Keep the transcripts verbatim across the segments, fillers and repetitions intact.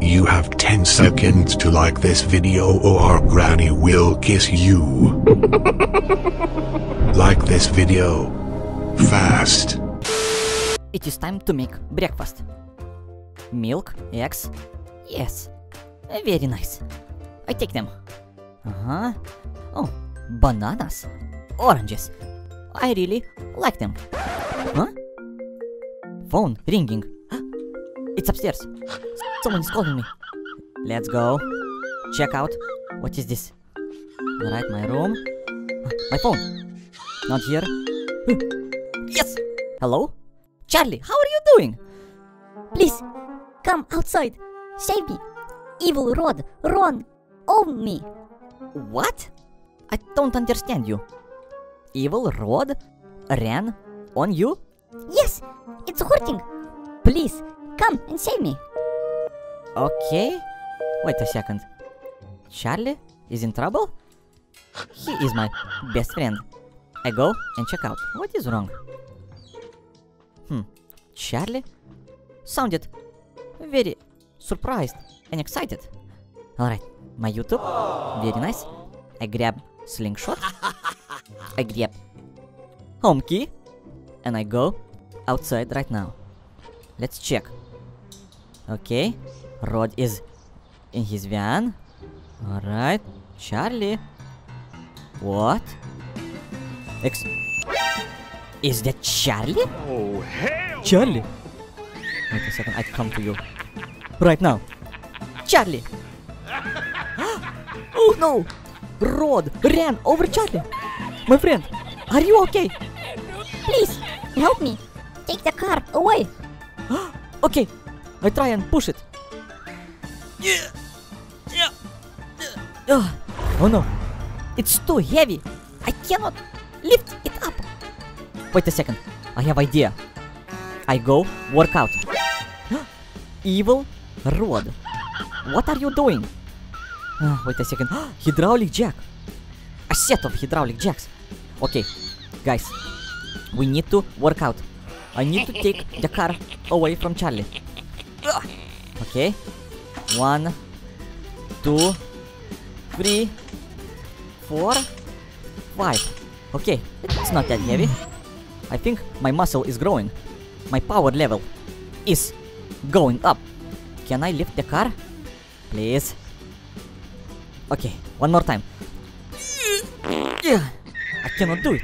You have ten seconds to like this video or Granny will kiss you. Like this video. Fast. It is time to make breakfast. Milk, eggs. Yes. Very nice. I take them. Uh-huh. Oh, bananas. Oranges. I really like them. Huh? Phone ringing. It's upstairs. Someone is calling me. Let's go. Check out. What is this? Alright, my room. My phone. Not here. Yes! Hello? Charlie, how are you doing? Please, come outside. Save me. Evil Rod, Ron, own me. What? I don't understand you. Evil Rod ran on you? Yes, it's hurting. Please, come and save me. Okay. Wait a second. Charlie is in trouble? He is my best friend. I go and check out. What is wrong? Hmm. Charlie sounded very surprised and excited. Alright, my YouTube. Very nice. I grab slingshot. I grab home key. And I go outside right now. Let's check. Okay. Rod is in his van. Alright. Charlie. What? Ex- Is that Charlie? Oh, hell! Charlie? Wait a second, I come to you. Right now. Charlie! Oh no! Rod ran over Charlie! My friend, are you okay? Please, help me. Take the car away. Okay, I try and push it. Yeah. Yeah. Uh, oh no, it's too heavy. I cannot lift it up. Wait a second, I have idea. I go work out. Evil Rod, what are you doing? Uh, wait a second, hydraulic jack. A set of hydraulic jacks. Okay, guys, we need to work out. I need to take the car away from Charlie. Okay, one, two, three, four, five. Okay, it's not that heavy. I think my muscle is growing. My power level is going up. Can I lift the car? Please. Okay, one more time. Yeah, I cannot do it.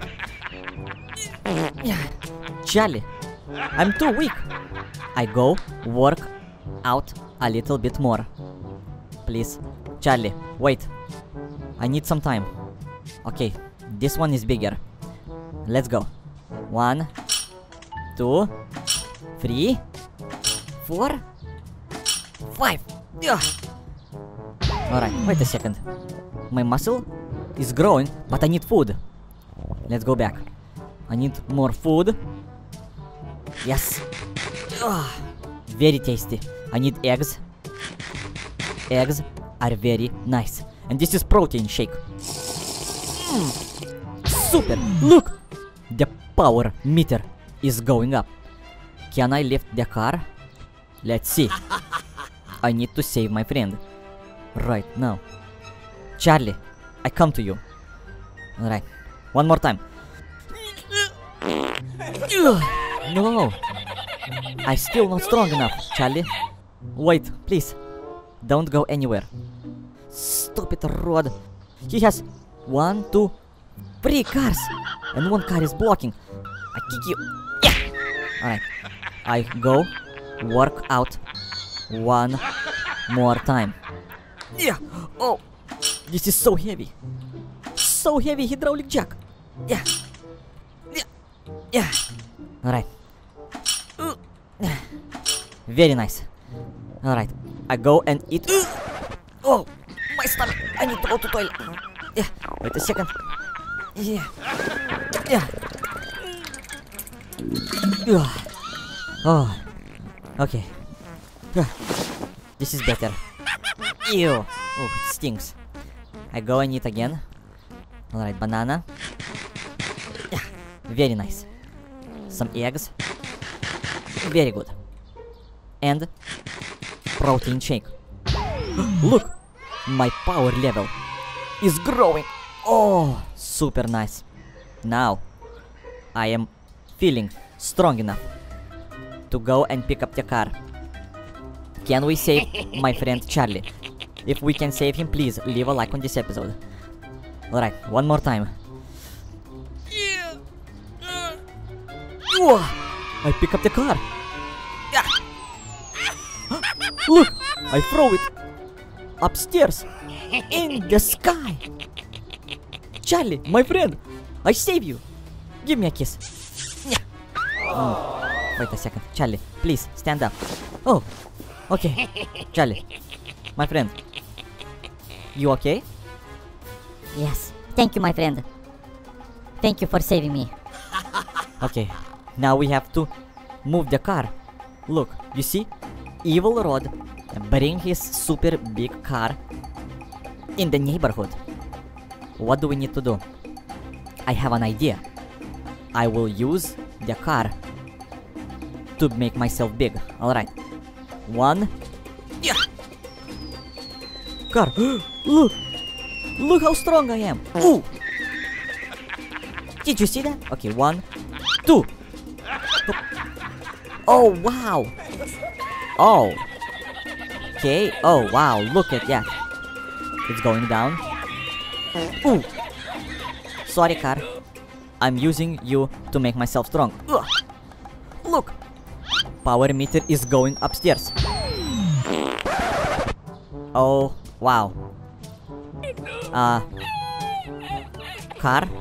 Yeah, Charlie, I'm too weak. I go work out a little bit more. Please, Charlie, wait. I need some time. Okay, this one is bigger. Let's go. One, two, three, four, five. Yeah. Alright, wait a second. My muscle is growing, but I need food. Let's go back. I need more food. Yes. Ugh. Very tasty. I need eggs. Eggs are very nice. And this is protein shake. Mm. Super. Look. The power meter is going up. Can I lift the car? Let's see. I need to save my friend. Right now. Charlie, I come to you. Alright. One more time. No. I'm still not strong enough, Charlie. Wait, please. Don't go anywhere. Stupid Rod. He has one, two, three cars. And one car is blocking. I kick you. Yeah. Alright. I go work out one more time. Yeah. Oh. This is so heavy. So heavy hydraulic jack. Yeah. Yeah. Yeah. Alright. Uh. Very nice. Alright. I go and eat. Uh. Oh. My stomach. I need to go to toilet. Yeah. Wait a second. Yeah. Yeah. Uh. Oh. Okay. Uh. This is better. Ew. Oh, it stings. I go and eat again. Alright, banana. Yeah, very nice. Some eggs. Very good. And protein shake. Look, my power level is growing. Oh, super nice. Now, I am feeling strong enough to go and pick up the car. Can we save my friend Charlie? If we can save him, please leave a like on this episode. Alright, one more time. Whoa, I pick up the car. Look, I throw it upstairs in the sky. Charlie, my friend, I save you. Give me a kiss. Oh, wait a second. Charlie, please stand up. Oh, okay. Charlie, my friend, you okay? Yes, thank you, my friend. Thank you for saving me. Okay, now we have to move the car. Look, you see? Evil Rod bring his super big car in the neighborhood. What do we need to do? I have an idea. I will use the car to make myself big. Alright. One. Yeah. Car. Look. Look how strong I am. Ooh. Did you see that? Okay, one, two. Oh, wow. Oh. Okay. Oh, wow. Look at that. It's going down. Ooh. Sorry, car. I'm using you to make myself strong. Ugh. Look. Power meter is going upstairs. Oh, wow. Uh. Car.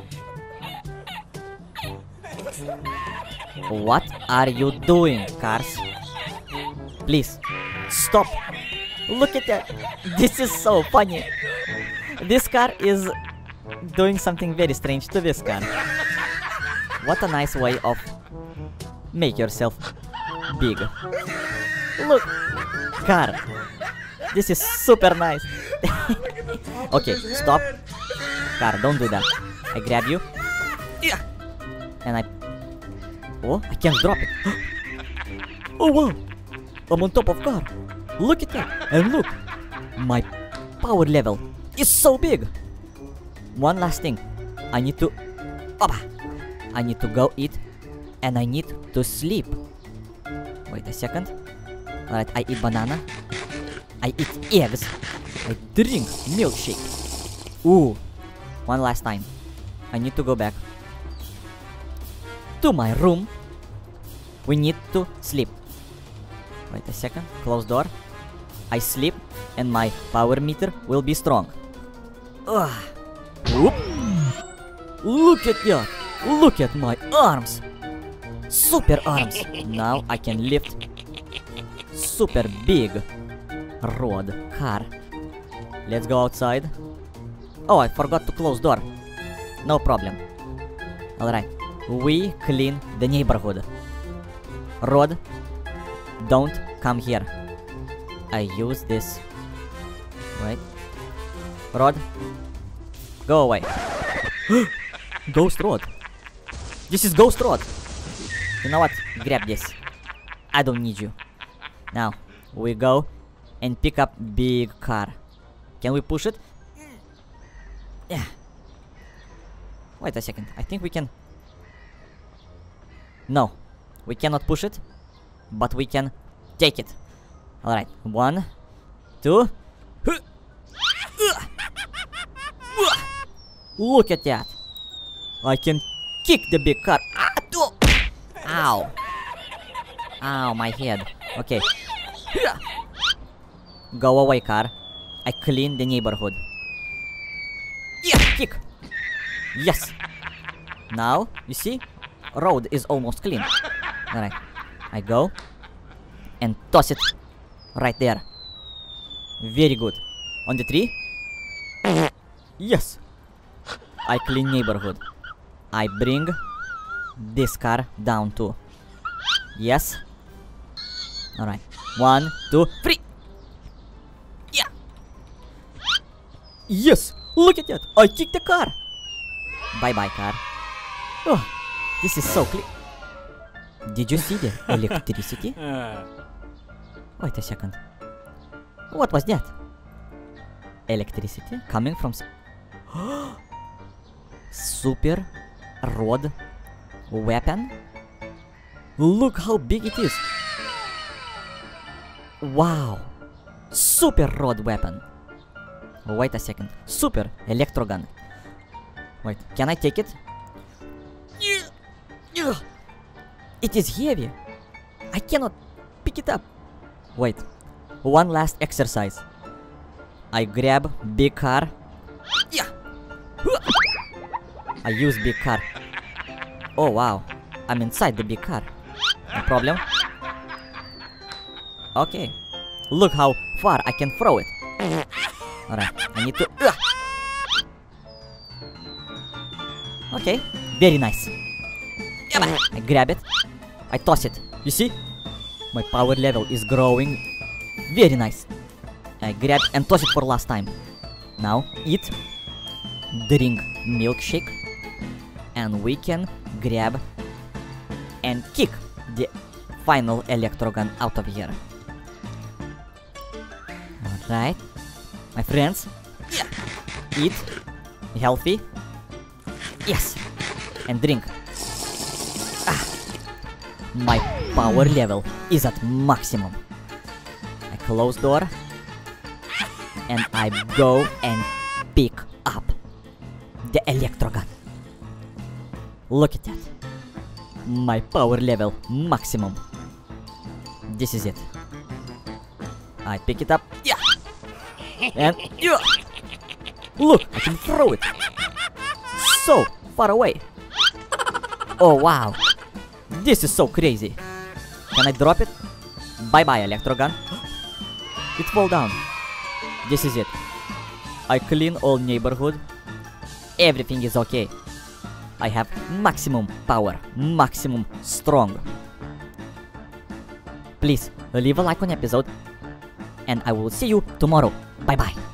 What are you doing, cars? Please, stop. Look at that. This is so funny. This car is doing something very strange to this car. What a nice way of make yourself big. Look, car. This is super nice. Okay, stop. Car, don't do that. I grab you. Yeah. And I... Oh, I can't drop it. Oh, wow. I'm on top of car. Look at that. And look. My power level is so big. One last thing. I need to... Opa! I need to go eat. And I need to sleep. Wait a second. Alright, I eat banana. I eat eggs. I drink milkshake. Ooh. One last time. I need to go back to my room. We need to sleep. Wait a second. Close door. I sleep and my power meter will be strong. Ugh. Whoop. Look at that. Look at my arms. Super arms. Now I can lift super big road car. Let's go outside. Oh, I forgot to close door. No problem. Alright. We clean the neighborhood. Rod, don't come here. I use this. Wait. Rod, go away. Ghost Rod. This is Ghost Rod. You know what? Grab this. I don't need you. Now, we go and pick up big car. Can we push it? Yeah. Wait a second. I think we can... No. We cannot push it. But we can take it. Alright. One. Two. Look at that. I can kick the big car. Ow. Ow, my head. Okay. Go away, car. I clean the neighborhood. Yeah, kick. Yes. Now, you see? Road is almost clean. Alright. I go and toss it right there. Very good. On the tree. Yes. I clean neighborhood. I bring this car down too. Yes. Alright. One, two, three. Yeah. Yes. Look at that. I kicked the car. Bye bye, car. Oh, this is so clean. Did you see the electricity? Wait a second. What was that? electricity coming from s- super rod weapon. Look how big it is. Wow. Super rod weapon. Wait a second. Super electro gun. Wait, can I take it? It is heavy. I cannot pick it up. Wait. One last exercise. I grab big car. Yeah. I use big car. Oh wow. I'm inside the big car. No problem. Okay. Look how far I can throw it. Alright, I need to... Ugh. Okay, very nice. I grab it. I toss it. You see? My power level is growing. Very nice. I grab and toss it for last time. Now, eat. Drink milkshake. And we can grab and kick the final electro gun out of here. Alright. My friends. Eat. Healthy. Yes. And drink. Ah. My power level is at maximum. I close door. And I go and pick up the electro gun. Look at that. My power level maximum. This is it. I pick it up. Yeah. And yeah. Look, I can throw it. So far away. Oh wow. This is so crazy. Can I drop it? Bye bye, electro gun. It fall down. This is it. I clean all neighborhood. Everything is okay. I have maximum power, maximum strong. Please leave a like on episode, and I will see you tomorrow. Bye bye.